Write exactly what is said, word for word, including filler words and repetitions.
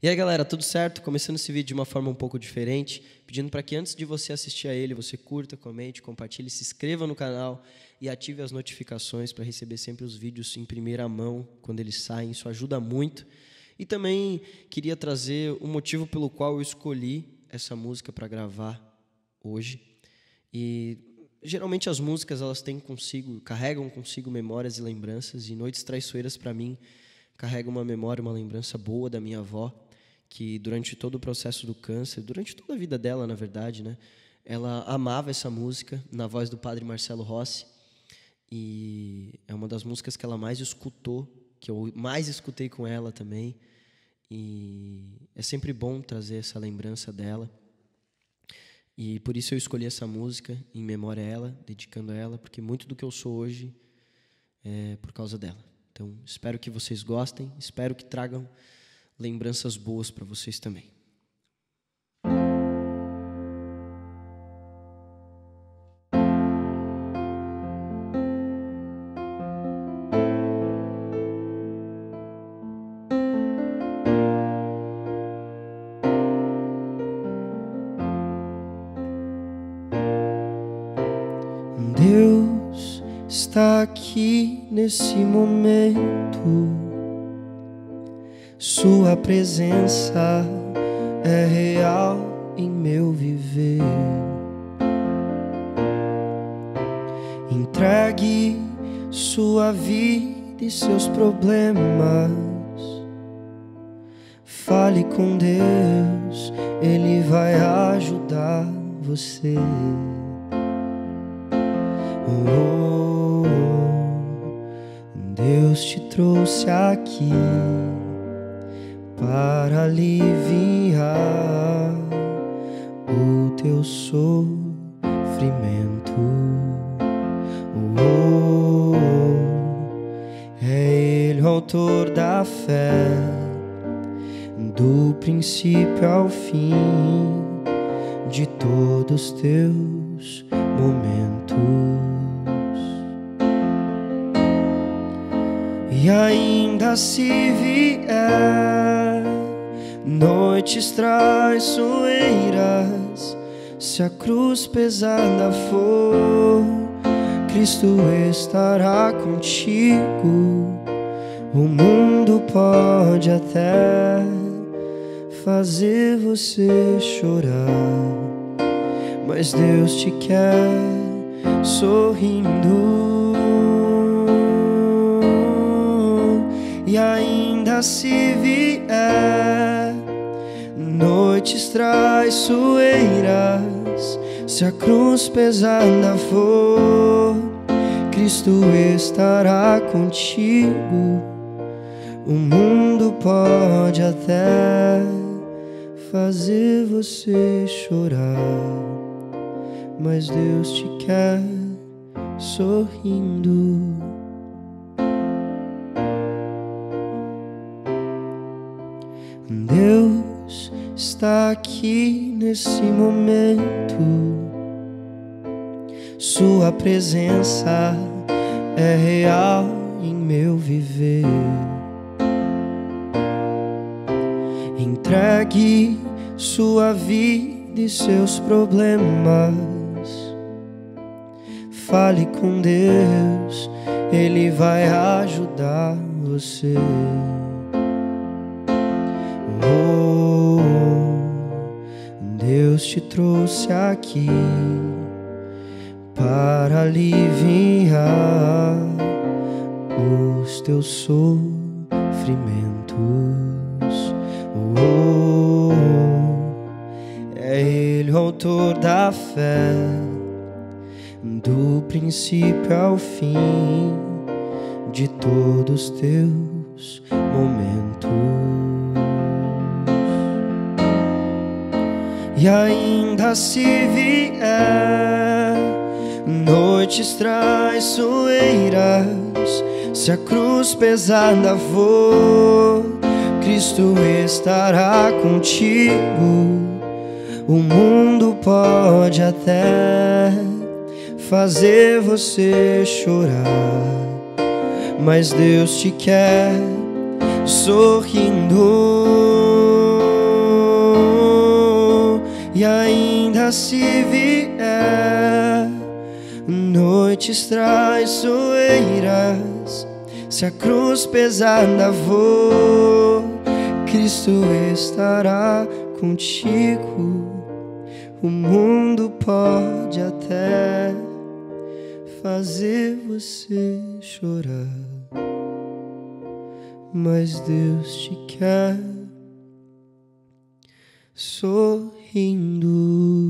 E aí galera, tudo certo? Começando esse vídeo de uma forma um pouco diferente, pedindo para que antes de você assistir a ele, você curta, comente, compartilhe, se inscreva no canal e ative as notificações para receber sempre os vídeos em primeira mão quando eles saem, isso ajuda muito. E também queria trazer o motivo pelo qual eu escolhi essa música para gravar hoje. E geralmente as músicas elas têm consigo, carregam consigo memórias e lembranças, e Noites Traiçoeiras para mim carrega uma memória, uma lembrança boa da minha avó, que durante todo o processo do câncer, durante toda a vida dela, na verdade, né, ela amava essa música, na voz do padre Marcelo Rossi, e é uma das músicas que ela mais escutou, que eu mais escutei com ela também, e é sempre bom trazer essa lembrança dela, e por isso eu escolhi essa música em memória a ela, dedicando a ela, porque muito do que eu sou hoje é por causa dela. Então, espero que vocês gostem, espero que tragam lembranças boas para vocês também. Deus está aqui nesse momento. Sua presença é real em meu viver. Entregue sua vida e seus problemas. Fale com Deus, Ele vai ajudar você. Oh, Deus te trouxe aqui para aliviar o teu sofrimento. Oh, é Ele o autor da fé, do princípio ao fim de todos os teus momentos. E ainda se vier noites traiçoeiras, se a cruz pesada for, Cristo estará contigo. O mundo pode até fazer você chorar, mas Deus te quer sorrindo. E ainda se vier noites traiçoeiras, se a cruz pesada for, Cristo estará contigo. O mundo pode até fazer você chorar, mas Deus te quer sorrindo. Deus está aqui nesse momento. Sua presença é real em meu viver. Entregue sua vida e seus problemas. Fale com Deus, Ele vai ajudar você. Oh, Deus te trouxe aqui para aliviar os teus sofrimentos. Oh, é Ele o autor da fé, do princípio ao fim de todos os teus momentos. E ainda se vier noites traiçoeiras, se a cruz pesada for, Cristo estará contigo. O mundo pode até fazer você chorar, mas Deus te quer sorrindo. guerra se vier, noites traiçoeiras, se a cruz pesada for, Cristo estará contigo. O mundo pode até fazer você chorar, mas Deus te quer sorrindo.